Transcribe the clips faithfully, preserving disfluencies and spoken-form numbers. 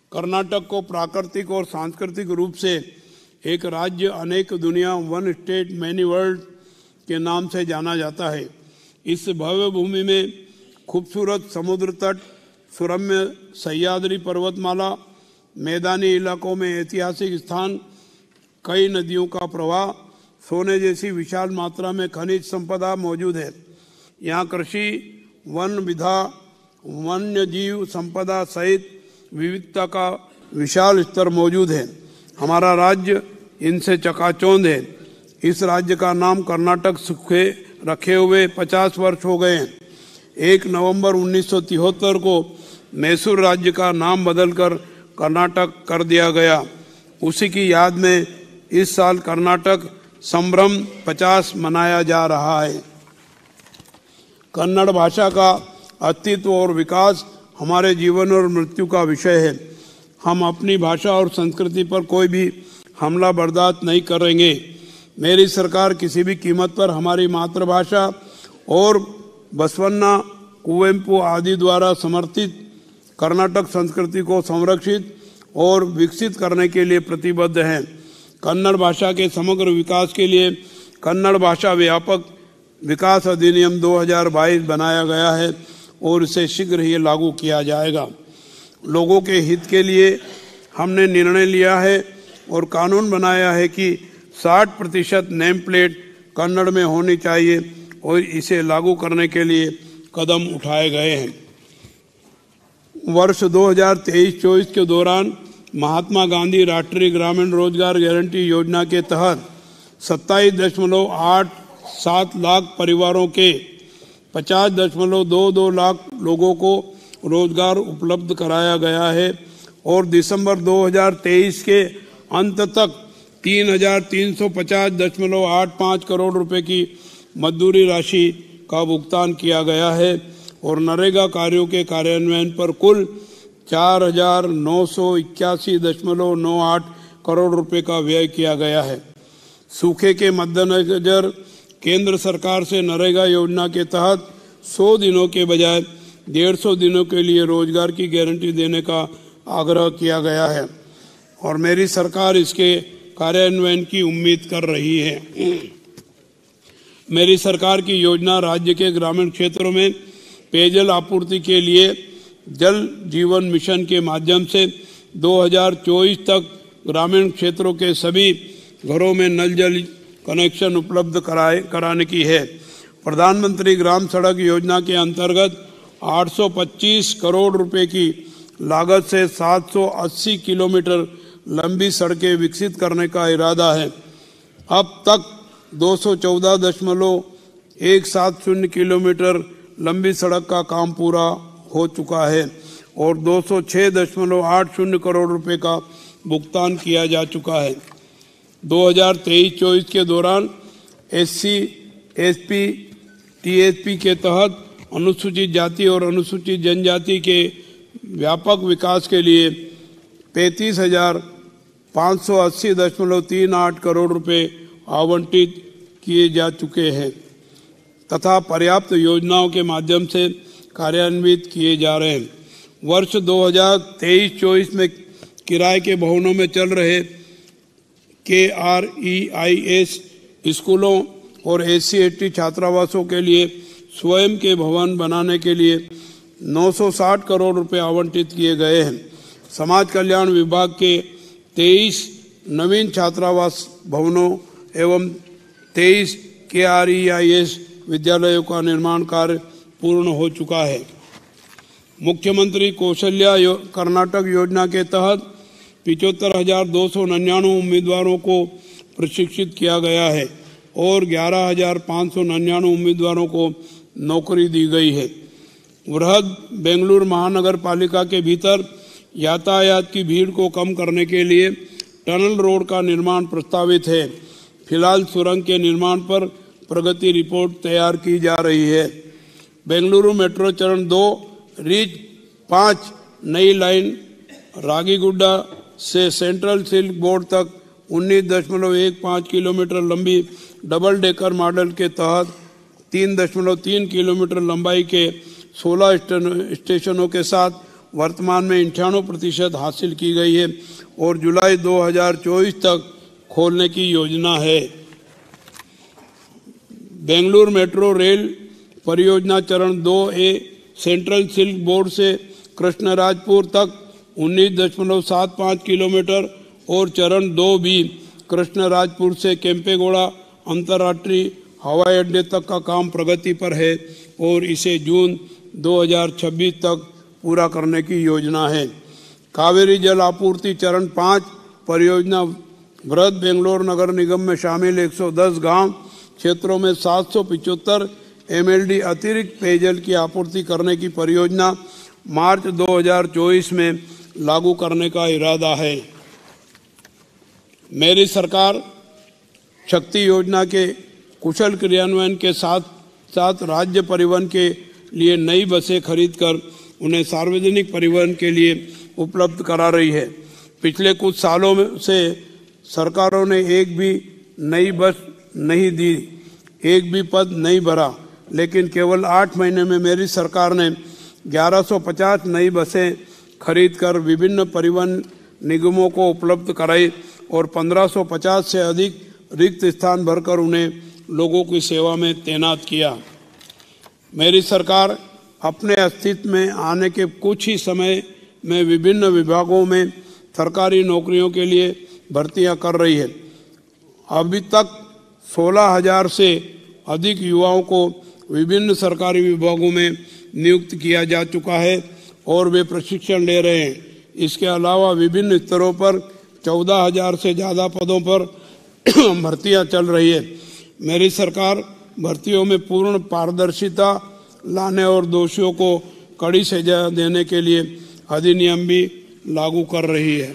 कर्नाटक को प्राकृतिक और सांस्कृतिक रूप से एक राज्य अनेक दुनिया, वन स्टेट मैनी वर्ल्ड के नाम से जाना जाता है। इस भव्य भूमि में खूबसूरत समुद्र तट, सुरम्य सह्याद्री पर्वतमाला, मैदानी इलाकों में ऐतिहासिक स्थान, कई नदियों का प्रवाह, सोने जैसी विशाल मात्रा में खनिज संपदा मौजूद है। यहाँ कृषि, वन विधा, वन्य जीव संपदा सहित विविधता का विशाल स्तर मौजूद है। हमारा राज्य इनसे चकाचौंध है। इस राज्य का नाम कर्नाटक सूखे रखे हुए पचास वर्ष हो गए हैं। एक नवंबर उन्नीस सौ तिहत्तर को मैसूर राज्य का नाम बदलकर कर्नाटक कर दिया गया। उसी की याद में इस साल कर्नाटक संभ्रम पचास मनाया जा रहा है। कन्नड़ भाषा का अस्तित्व और विकास हमारे जीवन और मृत्यु का विषय है। हम अपनी भाषा और संस्कृति पर कोई भी हमला बर्दाश्त नहीं करेंगे। मेरी सरकार किसी भी कीमत पर हमारी मातृभाषा और बसवन्ना, कुवेंपु आदि द्वारा समर्थित कर्नाटक संस्कृति को संरक्षित और विकसित करने के लिए प्रतिबद्ध है। कन्नड़ भाषा के समग्र विकास के लिए कन्नड़ भाषा व्यापक विकास अधिनियम दो हज़ार बाईस बनाया गया है और इसे शीघ्र ही लागू किया जाएगा। लोगों के हित के लिए हमने निर्णय लिया है और कानून बनाया है कि साठ प्रतिशत नेम प्लेट कन्नड़ में होनी चाहिए और इसे लागू करने के लिए कदम उठाए गए हैं। वर्ष दो हज़ार तेईस चौबीस के दौरान महात्मा गांधी राष्ट्रीय ग्रामीण रोजगार गारंटी योजना के तहत सत्ताईस दशमलव आठ सात लाख परिवारों के पचास दशमलव दो दो लाख लोगों को रोजगार उपलब्ध कराया गया है और दिसंबर दो हज़ार तेईस के अंत तक तीन हजार तीन सौ पचास दशमलव आठ पाँच करोड़ रुपए की मजदूरी राशि का भुगतान किया गया है और नरेगा कार्यों के कार्यान्वयन पर कुल चार हजार नौ सौ इक्यासी दशमलव नौ आठ करोड़ रुपए का व्यय किया गया है। सूखे के मद्देनजर केंद्र सरकार से नरेगा योजना के तहत सौ दिनों के बजाय डेढ़ सौ दिनों के लिए रोजगार की गारंटी देने का आग्रह किया गया है और मेरी सरकार इसके कार्यान्वयन की उम्मीद कर रही है। मेरी सरकार की योजना राज्य के ग्रामीण क्षेत्रों में पेयजल आपूर्ति के लिए जल जीवन मिशन के माध्यम से दो हज़ार चौबीस तक ग्रामीण क्षेत्रों के सभी घरों में नल जल कनेक्शन उपलब्ध कराए कराने की है। प्रधानमंत्री ग्राम सड़क योजना के अंतर्गत आठ सौ पच्चीस करोड़ रुपए की लागत से सात सौ अस्सी किलोमीटर लंबी सड़कें विकसित करने का इरादा है। अब तक दो सौ चौदह दशमलव एक सात शून्य किलोमीटर लंबी सड़क का काम पूरा हो चुका है और दो सौ छह दशमलव आठ शून्य करोड़ रुपए का भुगतान किया जा चुका है। दो हज़ार तेईस चौबीस के दौरान एससी, एसपी, टीएसपी के तहत अनुसूचित जाति और अनुसूचित जनजाति के व्यापक विकास के लिए पैंतीस हजार पाँच सौ अस्सी दशमलव तीन आठ करोड़ रुपए आवंटित किए जा चुके हैं तथा पर्याप्त योजनाओं के माध्यम से कार्यान्वित किए जा रहे हैं। वर्ष दो हज़ार तेईस चौबीस में किराए के भवनों में चल रहे के आर ई आई एस स्कूलों और एस सी एस टी छात्रावासों के लिए स्वयं के भवन बनाने के लिए नौ सौ साठ करोड़ रुपए आवंटित किए गए हैं। समाज कल्याण विभाग के तेईस नवीन छात्रावास भवनों एवं तेईस के आर ई आई एस विद्यालयों का निर्माण कार्य पूर्ण हो चुका है। मुख्यमंत्री कौशल्या यो, कर्नाटक योजना के तहत पिचहत्तर हजार दो सौ निन्यानवे उम्मीदवारों को प्रशिक्षित किया गया है और ग्यारह हजार पाँच सौ निन्यानवे उम्मीदवारों को नौकरी दी गई है। वृहद बेंगलुरु महानगर पालिका के भीतर यातायात की भीड़ को कम करने के लिए टनल रोड का निर्माण प्रस्तावित है। फिलहाल सुरंग के निर्माण पर प्रगति रिपोर्ट तैयार की जा रही है। बेंगलुरु मेट्रो चरण दो रीच पाँच नई लाइन रागीगुड्डा से सेंट्रल सिल्क बोर्ड तक उन्नीस दशमलव एक पाँच किलोमीटर लंबी डबल डेकर मॉडल के तहत तीन दशमलव तीन किलोमीटर लंबाई के सोलह स्टेशनों के साथ वर्तमान में अंठानवे प्रतिशत हासिल की गई है और जुलाई दो हज़ार चौबीस तक खोलने की योजना है। बेंगलुरु मेट्रो रेल परियोजना चरण दो ए सेंट्रल सिल्क बोर्ड से कृष्णराजपुर तक उन्नीस दशमलव सात पाँच किलोमीटर और चरण दो बी कृष्णराजपुर से केम्पेगौड़ा अंतर्राष्ट्रीय हवाई अड्डे तक का काम प्रगति पर है और इसे जून दो हज़ार छब्बीस तक पूरा करने की योजना है। कावेरी जल आपूर्ति चरण पाँच परियोजना बृहद बेंगलोर नगर निगम में शामिल एक सौ दस गांव क्षेत्रों में सात सौ पिचहत्तर एम एल डी अतिरिक्त पेयजल की आपूर्ति करने की परियोजना मार्च दो हज़ार चौबीस में लागू करने का इरादा है। मेरी सरकार शक्ति योजना के कुशल क्रियान्वयन के साथ साथ राज्य परिवहन के लिए नई बसें खरीदकर उन्हें सार्वजनिक परिवहन के लिए उपलब्ध करा रही है। पिछले कुछ सालों में से सरकारों ने एक भी नई बस नहीं दी, एक भी पद नहीं भरा, लेकिन केवल आठ महीने में मेरी सरकार ने ग्यारह सौ पचास नई बसें खरीदकर विभिन्न परिवहन निगमों को उपलब्ध कराई और पंद्रह सौ पचास से अधिक रिक्त स्थान भरकर उन्हें लोगों की सेवा में तैनात किया। मेरी सरकार अपने अस्तित्व में आने के कुछ ही समय में विभिन्न विभागों में सरकारी नौकरियों के लिए भर्तियां कर रही है। अभी तक सोलह हजार से अधिक युवाओं को विभिन्न सरकारी विभागों में नियुक्त किया जा चुका है और वे प्रशिक्षण ले रहे हैं। इसके अलावा विभिन्न स्तरों पर चौदह हजार से ज़्यादा पदों पर भर्तियां चल रही है। मेरी सरकार भर्तियों में पूर्ण पारदर्शिता लाने और दोषियों को कड़ी सजा देने के लिए अधिनियम भी लागू कर रही है।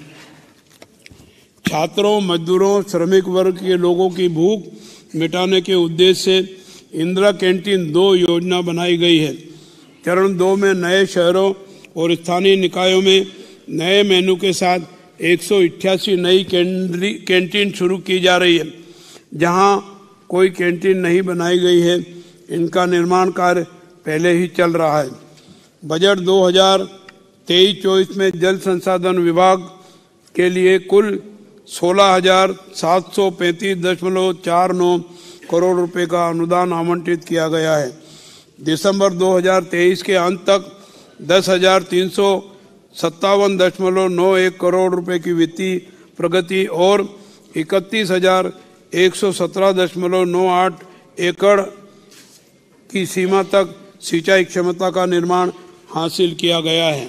छात्रों, मजदूरों, श्रमिक वर्ग के लोगों की भूख मिटाने के उद्देश्य से इंदिरा कैंटीन दो योजना बनाई गई है। चरण दो में नए शहरों और स्थानीय निकायों में नए मेनू के साथ एक सौ अट्ठासी नई कैंटीन शुरू की जा रही है। जहां कोई कैंटीन नहीं बनाई गई है, इनका निर्माण कार्य पहले ही चल रहा है। बजट दो हज़ार तेईस चौबीस में जल संसाधन विभाग के लिए कुल सोलह हजार सात सौ पैंतीस दशमलव चार नौ करोड़ रुपए का अनुदान आवंटित किया गया है। दिसंबर दो हज़ार तेईस के अंत तक दस हजार तीन सौ सत्तावन दशमलव नौ एक करोड़ रुपए की वित्तीय प्रगति और इकतीस हजार एक सौ सत्रह दशमलव नौ आठ एकड़ की सीमा तक सिंचाई क्षमता का निर्माण हासिल किया गया है।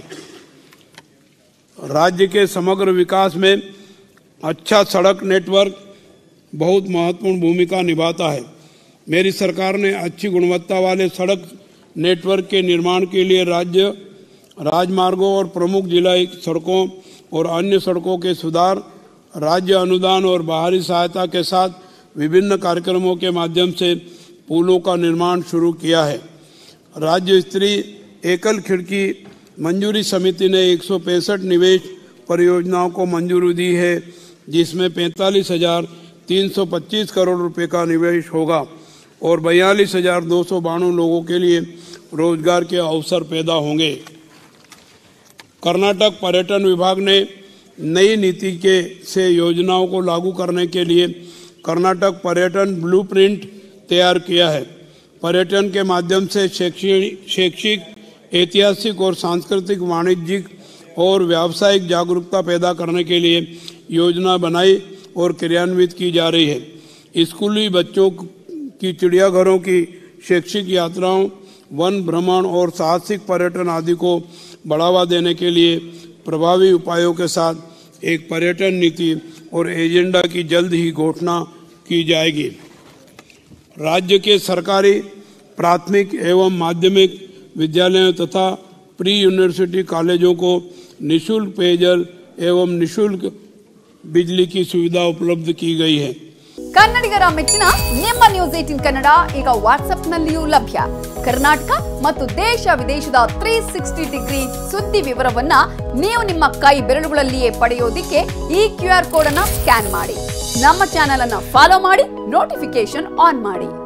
राज्य के समग्र विकास में अच्छा सड़क नेटवर्क बहुत महत्वपूर्ण भूमिका निभाता है। मेरी सरकार ने अच्छी गुणवत्ता वाले सड़क नेटवर्क के निर्माण के लिए राज्य राजमार्गों और प्रमुख जिला सड़कों और अन्य सड़कों के सुधार, राज्य अनुदान और बाहरी सहायता के साथ विभिन्न कार्यक्रमों के माध्यम से पुलों का निर्माण शुरू किया है। राज्य स्तरीय एकल खिड़की मंजूरी समिति ने एक सौ पैंसठ निवेश परियोजनाओं को मंजूरी दी है, जिसमें पैंतालीस हजार तीन सौ पच्चीस करोड़ रुपए का निवेश होगा और बयालीस हजार दो सौ बानवे लोगों के लिए रोजगार के अवसर पैदा होंगे। कर्नाटक पर्यटन विभाग ने नई नीति के से योजनाओं को लागू करने के लिए कर्नाटक पर्यटन ब्लूप्रिंट तैयार किया है। पर्यटन के माध्यम से शैक्षणिक शैक्षिक ऐतिहासिक और सांस्कृतिक, वाणिज्यिक और व्यावसायिक जागरूकता पैदा करने के लिए योजना बनाई और क्रियान्वित की जा रही है। स्कूली बच्चों की चिड़ियाघरों की शैक्षिक यात्राओं, वन भ्रमण और साहसिक पर्यटन आदि को बढ़ावा देने के लिए प्रभावी उपायों के साथ एक पर्यटन नीति और एजेंडा की जल्द ही घोषणा की जाएगी। राज्य के सरकारी प्राथमिक एवं माध्यमिक विद्यालयों तथा प्री यूनिवर्सिटी कॉलेजों को निःशुल्क पेयजल एवं निःशुल्क बिजली की सुविधा उपलब्ध की गई है। ಕನ್ನಡಿಗರ ಮೆಚ್ಚಿನ ನಿಮ್ಮ ನ್ಯೂಸ್ ಏಟೀನ್ ಕನ್ನಡ ಈಗ ವಾಟ್ಸ್ಆಪ್ ನಲ್ಲಿಯೂ ಲಭ್ಯ. ಕರ್ನಾಟಕ ಮತ್ತು ದೇಶ ವಿದೇಶದ ತ್ರೀ ಸಿಕ್ಸ್ಟಿ ಡಿಗ್ರಿ ಸುದ್ದಿ ವಿವರವನ್ನ ನೀವು ನಿಮ್ಮ ಕೈ ಬೆರಳುಗಳಲ್ಲಿಯೇ ಪಡೆಯೋದಿಕ್ಕೆ ಈ ಕ್ಯೂ ಆರ್ ಕೋಡ್ ಅನ್ನು ಸ್ಕ್ಯಾನ್ ಮಾಡಿ. ನಮ್ಮ ಚಾನೆಲ್ ಅನ್ನು ಫಾಲೋ ಮಾಡಿ, ನೋಟಿಫಿಕೇಶನ್ ಆನ್ ಮಾಡಿ.